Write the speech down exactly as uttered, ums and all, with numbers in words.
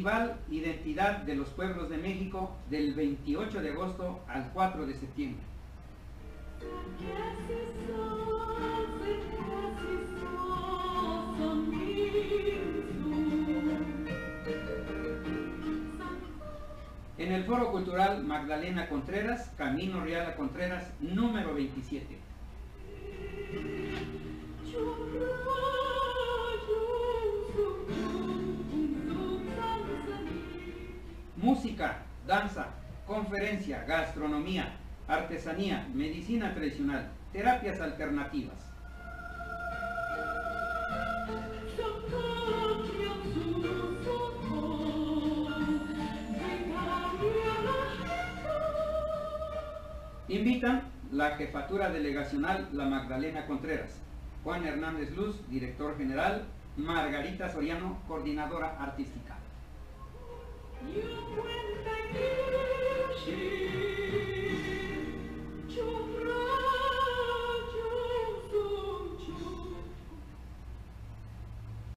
Festival Identidad de los Pueblos de México del veintiocho de agosto al cuatro de septiembre. En el Foro Cultural Magdalena Contreras, Camino Real a Contreras, número veintisiete. Música, danza, conferencia, gastronomía, artesanía, medicina tradicional, terapias alternativas. Invitan la Jefatura Delegacional La Magdalena Contreras, Juan Hernández Luz, director general, Margarita Soriano, coordinadora artística.